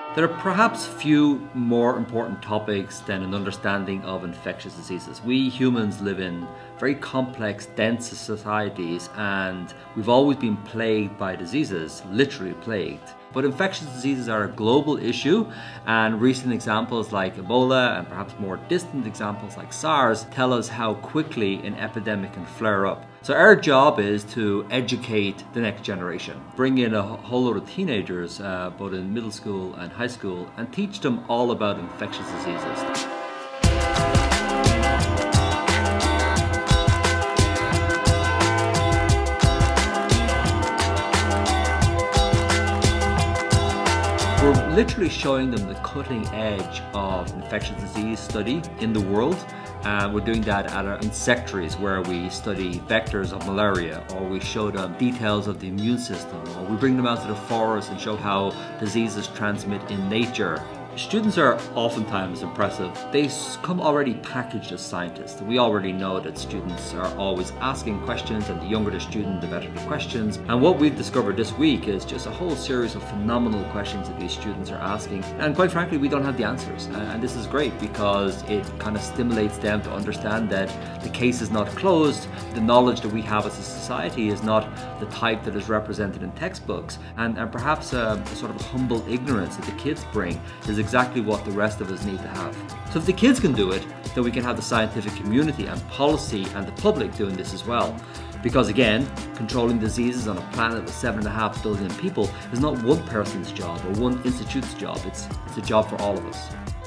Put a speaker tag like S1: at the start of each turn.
S1: There are perhaps few more important topics than an understanding of infectious diseases. We humans live in very complex, dense societies, and we've always been plagued by diseases, literally plagued. But infectious diseases are a global issue, and recent examples like Ebola and perhaps more distant examples like SARS tell us how quickly an epidemic can flare up. So our job is to educate the next generation, bring in a whole lot of teenagers, both in middle school and high school, and teach them all about infectious diseases. We're literally showing them the cutting edge of infectious disease study in the world. We're doing that at our insectaries, where we study vectors of malaria, or we show them details of the immune system, or we bring them out to the forest and show how diseases transmit in nature. Students are oftentimes impressive. They come already packaged as scientists. We already know that students are always asking questions, and the younger the student, the better the questions. And what we've discovered this week is just a whole series of phenomenal questions that these students are asking. And quite frankly, we don't have the answers. And this is great because it kind of stimulates them to understand that the case is not closed. The knowledge that we have as a society is not the type that is represented in textbooks. And perhaps a sort of humble ignorance that the kids bring is exactly what the rest of us need to have. So if the kids can do it, then we can have the scientific community and policy and the public doing this as well. Because again, controlling diseases on a planet with 7.5 billion people is not one person's job or one institute's job. It's a job for all of us.